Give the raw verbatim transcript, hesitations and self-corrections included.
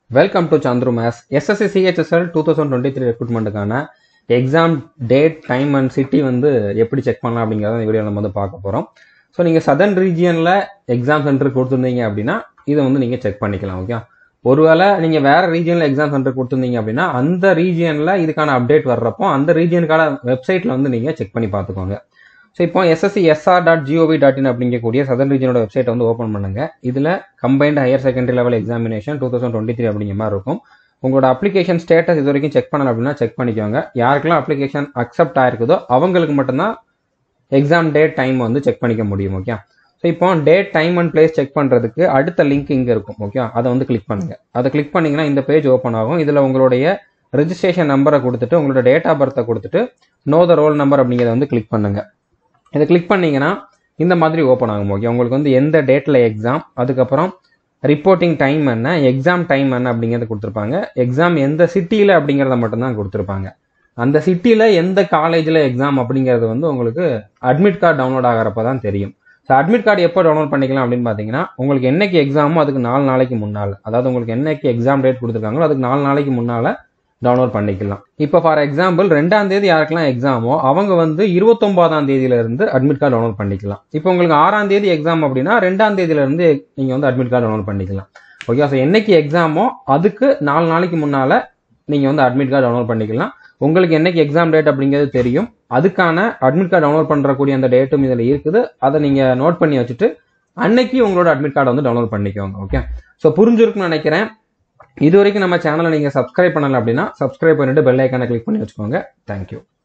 Welcome to Chandru Mass. Ssc Chsl twenty twenty-three recruitment கான exam date, time and city வந்து எப்படி check பண்ணலாம் அப்படிங்கறத இந்த வீடியோல நம்ம வந்து பார்க்க போறோம். சோ நீங்க southern regionல exam center கொடுத்திருந்தீங்க அப்படினா இத வந்து நீங்க செக் பண்ணிக்கலாம். ஓகே. ஒருவேளை நீங்க வேற regionல exam center கொடுத்திருந்தீங்க அப்படினா அந்த regionல இதுக்கான அப்டேட் வர்றப்போ அந்த regionகான வெப்சைட்ல வந்து நீங்க செக் பண்ணி பாத்துக்கோங்க. So இப்போ S S C S R dot G O V dot in அப்படிங்கக்கூடிய southern regionோட வெப்சைட் வந்து ஓபன் பண்ணுங்க. இதுல combined higher secondary level examination twenty twenty-three அப்படிங்கிற மாதிரி இருக்கும். உங்களோட அப்ளிகேஷன் ஸ்டேட்டஸ் இது வரைக்கும் செக் பண்ணல அப்படினா செக் பண்ணிக்கோங்க. யாருக்கெல்லாம் அப்ளிகேஷன் அக்செப்ட் ஆயிருக்குதோ அவங்களுக்கு மட்டும் தான் எக்ஸாம் டேட் டைம் வந்து செக் பண்ணிக்க முடியும். ஓகே. சோ இப்போ date time and place check பண்றதுக்கு அடுத்த லிங்க் இங்க இருக்கும். ஓகே. அதை வந்து கிளிக் பண்ணுங்க. அதை கிளிக் பண்ணீங்கன்னா இந்த பேஜ் ஓபன் ஆகும். இதுல உங்களுடைய ரெஜிஸ்ட்ரேஷன் நம்பரை கொடுத்துட்டு உங்களோட டேட் ஆஃப் பர்த்தை கொடுத்துட்டு நோ த ரோல் நம்பர் அப்படிங்கறத வந்து கிளிக் பண்ணுங்க. இதை கிளிக் பண்ணீங்கன்னா இந்த மாதிரி ஓப்பன் ஆகும். ஓகே. உங்களுக்கு வந்து எந்த டேட்ல எக்ஸாம், அதுக்கப்புறம் ரிப்போர்ட்டிங் டைம் என்ன, எக்ஸாம் டைம் என்ன அப்படிங்கறத கொடுத்துருப்பாங்க. எக்ஸாம் எந்த சிட்டியில அப்படிங்கறத மட்டும் தான் கொடுத்துருப்பாங்க. அந்த சிட்டியில எந்த காலேஜ்ல எக்ஸாம் அப்படிங்கறது வந்து உங்களுக்கு அட்மிட் கார்டு டவுன்லோட் ஆகிறப்ப தான் தெரியும். ஸோ அட்மிட் கார்டு எப்போ டவுன்லோட் பண்ணிக்கலாம் அப்படின்னு பாத்தீங்கன்னா உங்களுக்கு என்னைக்கு எக்ஸாமோ அதுக்கு நாலு நாளைக்கு முன்னால, அதாவது உங்களுக்கு என்னைக்கு எக்ஸாம் டேட் கொடுத்துருக்காங்களோ அதுக்கு நாலு நாளைக்கு முன்னால டவுன்லோட் பண்ணிக்கலாம். இப்போ ஃபார் எக்ஸாம்பிள் ரெண்டாம் தேதி யாருக்கெல்லாம் எக்ஸாமோ அவங்க வந்து இருபத்தொன்பதாம் தேதியில இருந்து அட்மிட் கார்டு டவுன்லோட் பண்ணிக்கலாம். இப்போ உங்களுக்கு ஆறாம் தேதி எக்ஸாம் அப்படின்னா ரெண்டாம் தேதியில இருந்து நீங்க வந்து அட்மிட் கார்டு டவுன்லோட் பண்ணிக்கலாம். ஓகே. ஸோ என்னைக்கு எக்ஸாமோ அதுக்கு நாலு நாளைக்கு முன்னால நீங்க வந்து அட்மிட் கார்டு டவுன்லோட் பண்ணிக்கலாம். உங்களுக்கு என்னைக்கு எக்ஸாம் டேட் அப்படிங்கிறது தெரியும். அதுக்கான அட்மிட் கார்டு டவுன்லோட் பண்றக்கூடிய அந்த டேட்டும் இதுல இருக்குது. அதை நீங்க நோட் பண்ணி வச்சுட்டு அன்னைக்கு உங்களோட அட்மிட் கார்டை வந்து டவுன்லோட் பண்ணிக்கோங்க. ஓகே. ஸோ புரிஞ்சிருக்குன்னு நினைக்கிறேன். இது வரைக்கும் நம்ம சேனலை நீங்க சப்ஸ்கிரைப் பண்ணல அப்படின்னா சப்ஸ்கிரைப் பண்ணிட்டு பெல் ஐக்கானை கிளிக் பண்ணி வச்சுக்கோங்க. தேங்க்யூ.